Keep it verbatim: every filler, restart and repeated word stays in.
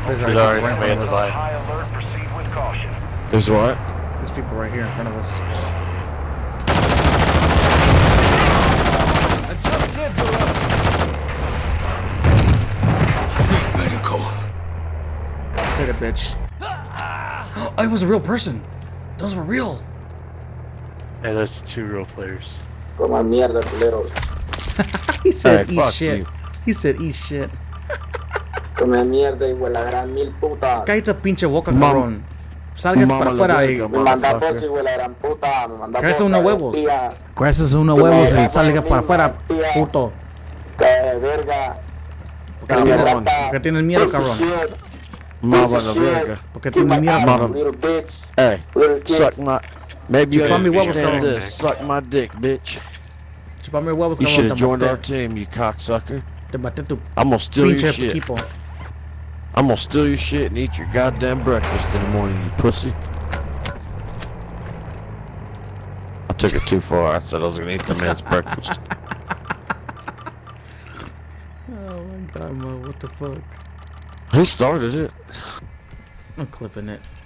There's There's already somebody at the line. High alert, proceed with caution. There's what? There's people right here in front of us. I just said to her. Medical. Take a bitch. Oh, it was a real person. Those were real. Hey, there's two real players. Como mierda, culeros. He said Hey, eat fuck shit. you. He said eat shit. Come mierda, hijo de la gran mil puta. Cállate pinche boca, Mam- cabrón. Salga Mama para la afuera verga, y... Me manda motherfucker. posi, hijo de la gran puta. Me manda Crece posi, unos huevos. tía. Gracias unos Tu huevos verga, y salga huevo, para afuera, tía. puto. Que de verga. Porque Cabrón. tienes, Rata. porque tienes miedo, Piece of cabrón. shit. Mama Piece of la shit. verga. Porque Kick my tienes miedo, ass, cabrón. little bitch. Hey, Little kid. suck my. Maybe you Chupame understand huevos, cabrón. this. Suck my dick, bitch. Chupame huevos, You cabrón. should have Te joined our maté. team, you cocksucker. Te maté tu I'm gonna steal your pinche shit. equipo. I'm gonna steal your shit and eat your goddamn breakfast in the morning, you pussy. I took it too far. I said I was gonna eat the man's breakfast. Oh my god, Mo, what the fuck? Who started it? I'm clipping it.